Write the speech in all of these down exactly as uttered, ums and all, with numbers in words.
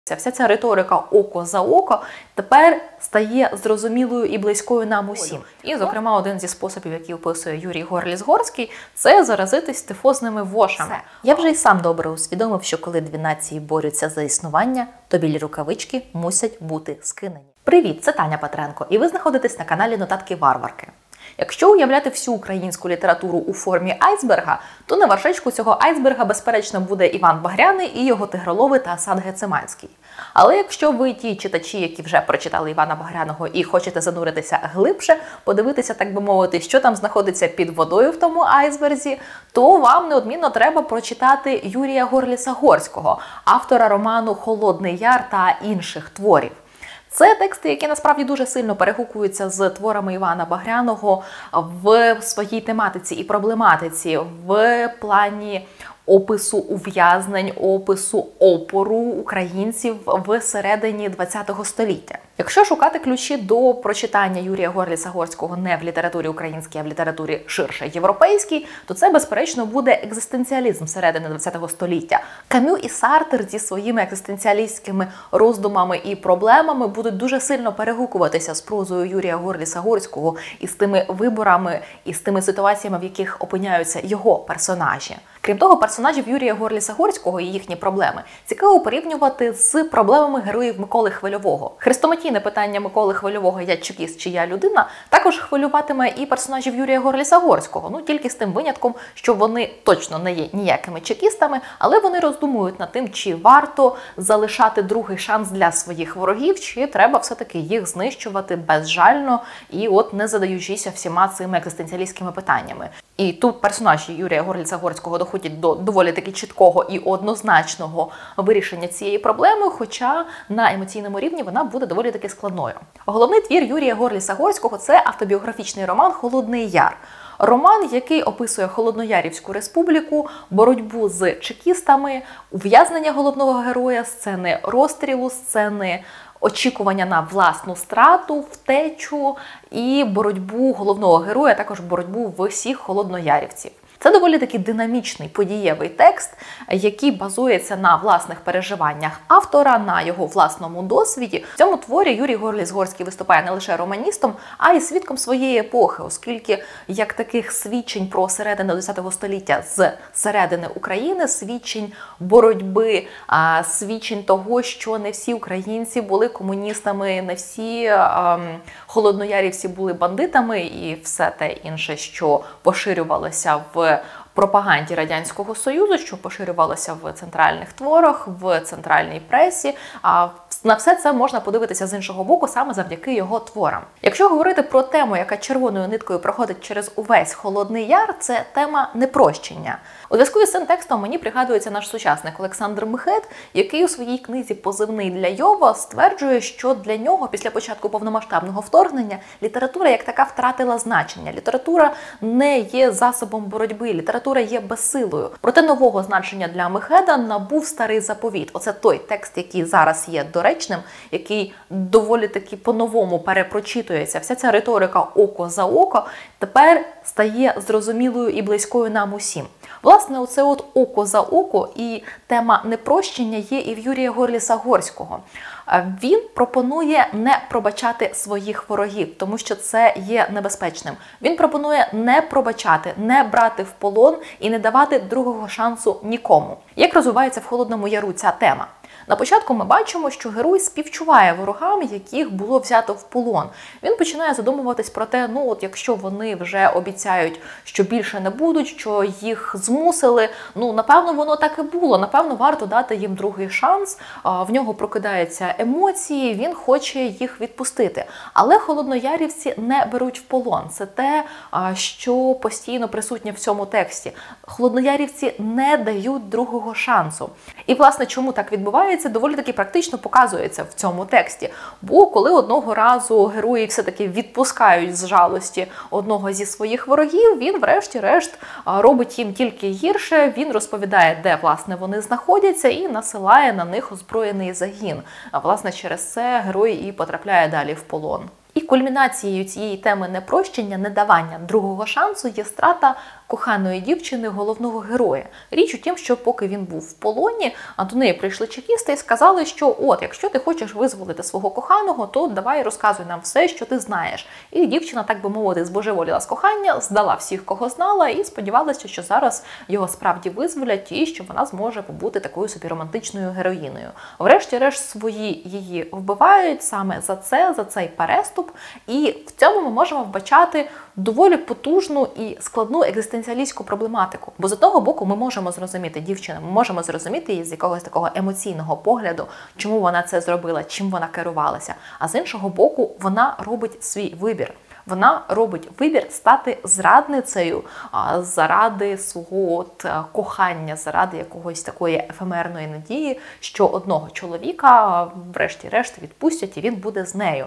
Вся ця риторика око за око тепер стає зрозумілою і близькою нам усім. І, зокрема, один зі способів, який описує Юрій Горліс-Горський, це заразитись тифозними вошами. Я вже й сам добре усвідомив, що коли дві нації борються за існування, то білі рукавички мусять бути скинені. Привіт, це Таня Петренко, і ви знаходитесь на каналі Нотатки Варварки. Якщо уявляти всю українську літературу у формі айсберга, то на вершечку цього айсберга, безперечно, буде Іван Багряний і його тигролови та Асад Гециманський. Але якщо ви ті читачі, які вже прочитали Івана Багряного і хочете зануритися глибше, подивитися, так би мовити, що там знаходиться під водою в тому айсберзі, то вам неодмінно треба прочитати Юрія Горліса-Горського, автора роману «Холодний Яр» та інших творів. Це тексти, які насправді дуже сильно перегукуються з творами Івана Багряного в своїй тематиці і проблематиці, в плані опису ув'язнень, опису опору українців в середині ХХ століття. Якщо шукати ключі до прочитання Юрія Горліса-Горського не в літературі українській, а в літературі ширше європейській, то це, безперечно, буде екзистенціалізм середини ХХ століття. Камю і Сартр зі своїми екзистенціалістськими роздумами і проблемами будуть дуже сильно перегукуватися з прозою Юрія Горліса-Горського і з тими виборами, і з тими ситуаціями, в яких опиняються його персонажі. Крім того, персонажів Юрія Горліса-Горського і їхні проблеми цікаво порівнювати з проблемами героїв Миколи Хвильового. Хрестоматійне питання Миколи Хвильового «Я чекіст чи я людина» також хвилюватиме і персонажів Юрія Горліса-Горського, ну тільки з тим винятком, що вони точно не є ніякими чекістами, але вони роздумують над тим, чи варто залишати другий шанс для своїх ворогів, чи треба все-таки їх знищувати безжально і от не задаючися всіма цими екзистенціалістськими питаннями. І тут персонажі Юрія Горліса-Горського доходять до доволі таки чіткого і однозначного вирішення цієї проблеми, хоча на емоційному рівні вона буде доволі таки складною. Головний твір Юрія Горліса-Горського – це автобіографічний роман «Холодний Яр». Роман, який описує Холодноярівську республіку, боротьбу з чекістами, ув'язнення головного героя, сцени розстрілу, сцени очікування на власну страту, втечу і боротьбу головного героя, також боротьбу всіх холодноярівців. Це доволі таки динамічний, подієвий текст, який базується на власних переживаннях автора, на його власному досвіді. В цьому творі Юрій Горліс-Горський виступає не лише романістом, а й свідком своєї епохи, оскільки як таких свідчень про середину ХХ століття з середини України, свідчень боротьби, свідчень того, що не всі українці були комуністами, не всі ем, холодноярівці були бандитами і все те інше, що поширювалося в пропаганді Радянського Союзу, що поширювалося в центральних творах, в центральній пресі. А на все це можна подивитися з іншого боку саме завдяки його творам. Якщо говорити про тему, яка червоною ниткою проходить через увесь Холодний Яр, це тема непрощення. У зв'язку з цим текстом мені пригадується наш сучасник Олександр Михет, який у своїй книзі «Позивний для Йова» стверджує, що для нього після початку повномасштабного вторгнення література як така втратила значення. Література не є засобом боротьби, література є безсилою. Проте нового значення для Михеда набув Старий Заповіт. Оце той текст, який зараз є доречним, який доволі таки по-новому перепрочитується. Вся ця риторика око за око тепер стає зрозумілою і близькою нам усім. Власне, оце от око за око і тема непрощення є і в Юрія Горліса-Горського. Він пропонує не пробачати своїх ворогів, тому що це є небезпечним. Він пропонує не пробачати, не брати в полон і не давати другого шансу нікому. Як розвивається в Холодному Яру ця тема? На початку ми бачимо, що герой співчуває ворогам, яких було взято в полон. Він починає задумуватись про те, ну от якщо вони вже обіцяють, що більше не будуть, що їх змусили, ну напевно воно так і було, напевно варто дати їм другий шанс, в нього прокидаються емоції, він хоче їх відпустити. Але холодноярівці не беруть в полон. Це те, що постійно присутнє в цьому тексті. Холодноярівці не дають другого шансу. І власне чому так відбувається? Це доволі таки практично показується в цьому тексті. Бо коли одного разу герої все-таки відпускають з жалості одного зі своїх ворогів, він врешті-решт робить їм тільки гірше, він розповідає, де власне вони знаходяться і насилає на них озброєний загін. А власне через це герой і потрапляє далі в полон. І кульмінацією цієї теми непрощення, недавання другого шансу є страта коханої дівчини головного героя. Річ у тім, що поки він був в полоні, а до неї прийшли чекісти і сказали, що от, якщо ти хочеш визволити свого коханого, то давай розказуй нам все, що ти знаєш. І дівчина, так би мовити, збожеволіла з кохання, здала всіх, кого знала, і сподівалася, що зараз його справді визволять і що вона зможе побути такою собі романтичною героїною. Врешті-решт свої її вбивають саме за це, за цей переступ, і в цьому ми можемо вбачати доволі потужну і складну екзистенціалістську проблематику. Бо з одного боку ми можемо зрозуміти дівчину, ми можемо зрозуміти її з якогось такого емоційного погляду, чому вона це зробила, чим вона керувалася. А з іншого боку, вона робить свій вибір. Вона робить вибір стати зрадницею а, заради свого от, кохання, заради якогось такої ефемерної надії, що одного чоловіка врешті-решт відпустять і він буде з нею.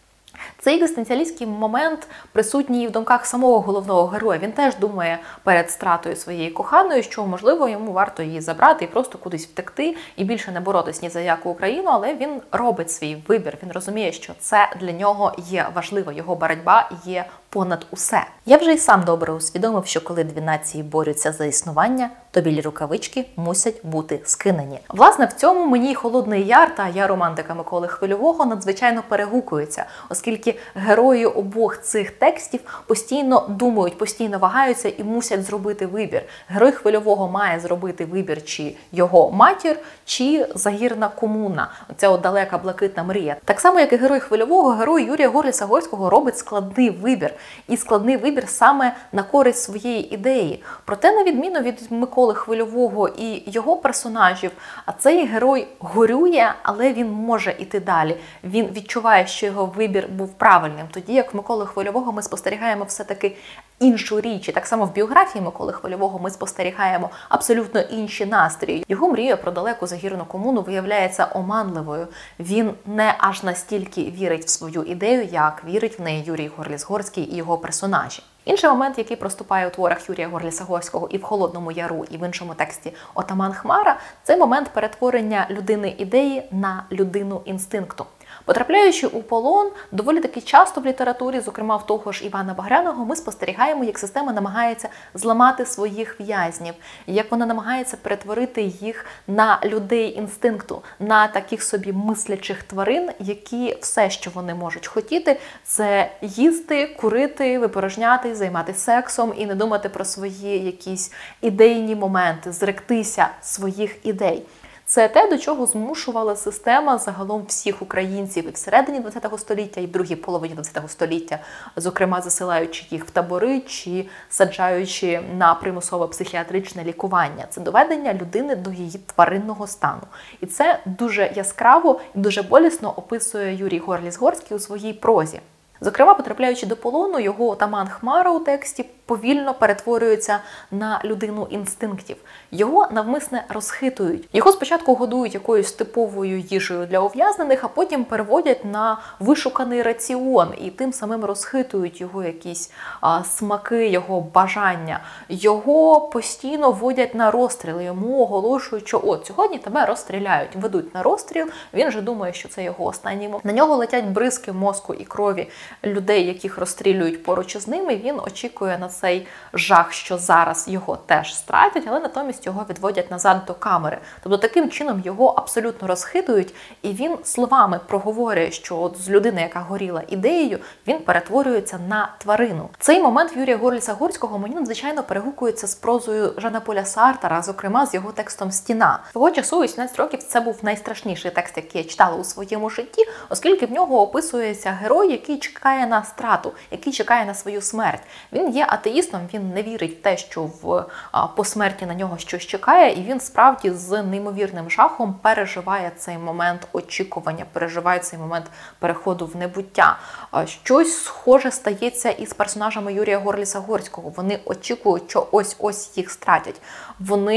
Цей екзистенціалістський момент присутній в думках самого головного героя. Він теж думає перед стратою своєї коханої, що, можливо, йому варто її забрати і просто кудись втекти, і більше не боротись ні за яку Україну, але він робить свій вибір. Він розуміє, що це для нього є важливо, його боротьба є понад усе. Я вже й сам добре усвідомив, що коли дві нації борються за існування, то білі рукавички мусять бути скинені. Власне, в цьому мені Холодний Яр та Я романтика Миколи Хвильового надзвичайно перегукуються, оскільки герої обох цих текстів постійно думають, постійно вагаються і мусять зробити вибір. Герой Хвильового має зробити вибір, чи його матір, чи загірна комуна, оця от далека блакитна мрія. Так само, як і герой Хвильового, герой Юрія Горліса-Горського робить складний вибір. І складний вибір саме на користь своєї ідеї. Проте, на відміну від Миколи Хвильового і його персонажів, а цей герой горює, але він може іти далі. Він відчуває, що його вибір був правильним. Тоді, як в Миколи Хвильового ми спостерігаємо все-таки іншу річ. І так само в біографії Миколи Хвильового ми спостерігаємо абсолютно інші настрої. Його мрія про далеку загірну комуну виявляється оманливою. Він не аж настільки вірить в свою ідею, як вірить в неї Юрій Горліс-Горський і його персонажі. Інший момент, який проступає у творах Юрія Горліса-Горського і в Холодному Яру, і в іншому тексті Отаман Хмара, це момент перетворення людини ідеї на людину інстинкту. Потрапляючи у полон, доволі таки часто в літературі, зокрема в того ж Івана Багряного, ми спостерігаємо, як система намагається зламати своїх в'язнів, як вона намагається перетворити їх на людей інстинкту, на таких собі мислячих тварин, які все, що вони можуть хотіти, це їсти, курити, випорожняти, займатися сексом і не думати про свої якісь ідейні моменти, зректися своїх ідей. Це те, до чого змушувала система загалом всіх українців і всередині ХХ століття, і в другій половині ХХ століття, зокрема засилаючи їх в табори чи саджаючи на примусове психіатричне лікування. Це доведення людини до її тваринного стану. І це дуже яскраво і дуже болісно описує Юрій Горліс-Горський у своїй прозі. Зокрема, потрапляючи до полону, його отаман Хмара у тексті повільно перетворюється на людину інстинктів. Його навмисне розхитують. Його спочатку годують якоюсь типовою їжею для ув'язнених, а потім переводять на вишуканий раціон і тим самим розхитують його якісь а, смаки, його бажання. Його постійно водять на розстріли, йому оголошують, що от сьогодні тебе розстріляють, ведуть на розстріл, він же думає, що це його останній момент. На нього летять бризки мозку і крові людей, яких розстрілюють поруч із ними, він очікує на цей жах, що зараз його теж стратять, але натомість його відводять назад до камери. Тобто таким чином його абсолютно розхитують, і він словами проговорює, що от з людини, яка горіла ідеєю, він перетворюється на тварину. Цей момент Юрія Горліса-Горського мені надзвичайно перегукується з прозою Жана Поля Сартра, зокрема з його текстом «Стіна». Свого часу, у вісімнадцять років, це був найстрашніший текст, який я читала у своєму житті, оскільки в нього описується герой, який чекає на страту, який чекає на свою смерть. Він є атеїстом, він не вірить в те, що в а, по смерті на нього щось чекає, і він справді з неймовірним жахом переживає цей момент очікування, переживає цей момент переходу в небуття. А, щось схоже стається і з персонажами Юрія Горліса-Горського. Вони очікують, що ось-ось їх стратять. Вони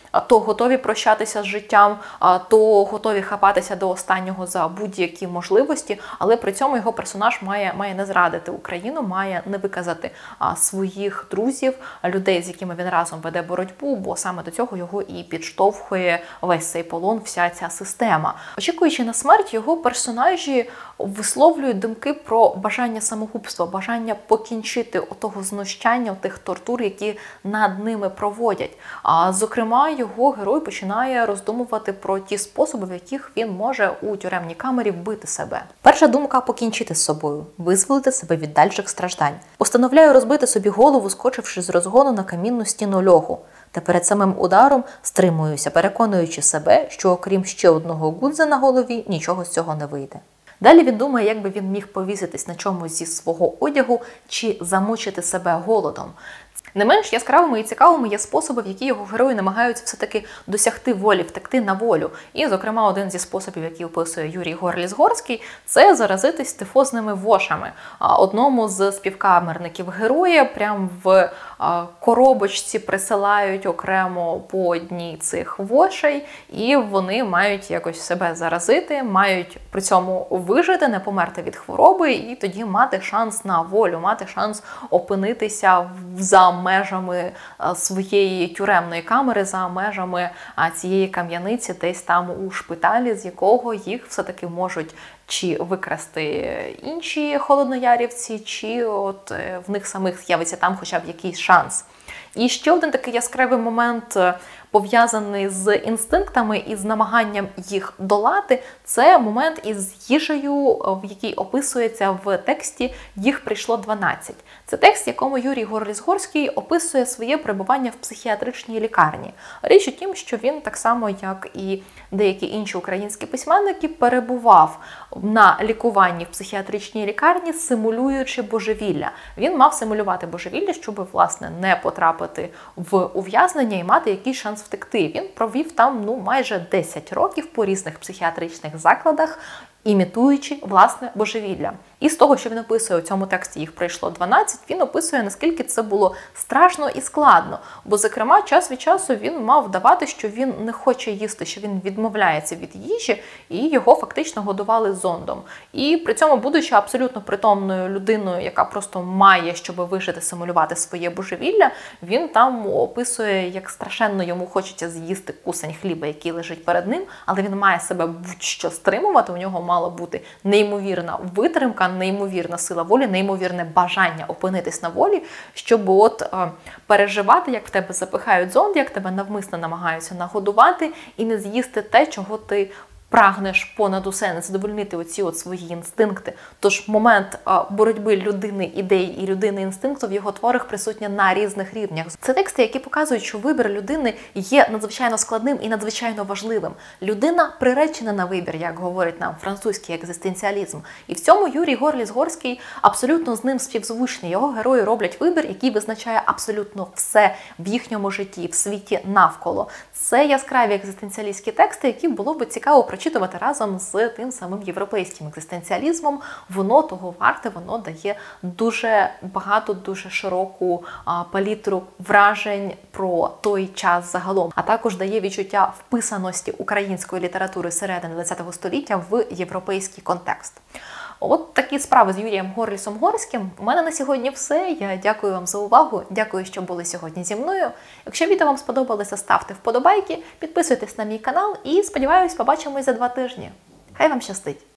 то готові прощатися з життям, то готові хапатися до останнього за будь-які можливості, але при цьому його персонаж має, має не зрадити Україну, має не виказати своїх друзів, людей, з якими він разом веде боротьбу, бо саме до цього його і підштовхує весь цей полон, вся ця система. Очікуючи на смерть, його персонажі висловлюють думки про бажання самогубства, бажання покінчити отого знущання, тих тортур, які над ними проводять. А зокрема, його герой починає роздумувати про ті способи, в яких він може у тюремній камері вбити себе. Перша думка – покінчити з собою, визволити себе від дальших страждань. Постановляю розбити собі голову, скочивши з розгону на камінну стіну льоху. Та перед самим ударом стримуюся, переконуючи себе, що окрім ще одного гудза на голові, нічого з цього не вийде. Далі він думає, як би він міг повіситись на чомусь зі свого одягу чи замучити себе голодом. Не менш яскравими і цікавими є способи, в які його герої намагаються все-таки досягти волі, втекти на волю. І, зокрема, один зі способів, який описує Юрій Горліс-Горський, це заразитись тифозними вошами. Одному з співкамерників героя прямо в коробочці присилають окремо по одній цих вошей, і вони мають якось себе заразити, мають при цьому вижити, не померти від хвороби, і тоді мати шанс на волю, мати шанс опинитися за межами своєї тюремної камери, за межами цієї кам'яниці, десь там у шпиталі, з якого їх все-таки можуть чи викрасти інші холодноярівці, чи от в них самих з'явиться там хоча б якийсь шанс. І ще один такий яскравий момент, пов'язаний з інстинктами і з намаганням їх долати, це момент із їжею, в якій описується в тексті «Їх прийшло дванадцять». Це текст, в якому Юрій Горліс-Горський описує своє перебування в психіатричній лікарні. Річ у тім, що він так само, як і деякі інші українські письменники, перебував на лікуванні в психіатричній лікарні, симулюючи божевілля. Він мав симулювати божевілля, щоб, власне, не потрапити в ув'язнення і мати якийсь шанс втекти. Він провів там ну, майже десять років по різних психіатричних закладах, імітуючи, власне, божевілля. І з того, що він описує у цьому тексті «Їх прийшло дванадцять», він описує, наскільки це було страшно і складно. Бо, зокрема, час від часу він мав вдавати, що він не хоче їсти, що він відмовляється від їжі, і його фактично годували зондом. І при цьому, будучи абсолютно притомною людиною, яка просто має, щоб вижити, симулювати своє божевілля, він там описує, як страшенно йому хочеться з'їсти кусень хліба, який лежить перед ним, але він має себе будь-що стримувати, у нього мала бути неймовірна витримка, неймовірна сила волі, неймовірне бажання опинитись на волі, щоб от е, переживати, як в тебе запихають зонд, як тебе навмисно намагаються нагодувати і не з'їсти те, чого ти прагнеш понад усе, не задовольнити оці от свої інстинкти. Тож момент а, боротьби людини ідей і людини інстинкту в його творах присутня на різних рівнях. Це тексти, які показують, що вибір людини є надзвичайно складним і надзвичайно важливим. Людина приречена на вибір, як говорить нам французький екзистенціалізм. І в цьому Юрій Горліс-Горський абсолютно з ним співзвучний. Його герої роблять вибір, який визначає абсолютно все в їхньому житті, в світі навколо. Це яскраві екзистенціалістські тексти, які було би цікаво прочитувати разом з тим самим європейським екзистенціалізмом. Воно того варте, воно дає дуже багато, дуже широку а, палітру вражень про той час загалом, а також дає відчуття вписаності української літератури середини ХХ століття в європейський контекст. От такі справи з Юрієм Горлісом-Горським. У мене на сьогодні все. Я дякую вам за увагу. Дякую, що були сьогодні зі мною. Якщо відео вам сподобалося, ставте вподобайки, підписуйтесь на мій канал і, сподіваюсь, побачимось за два тижні. Хай вам щастить!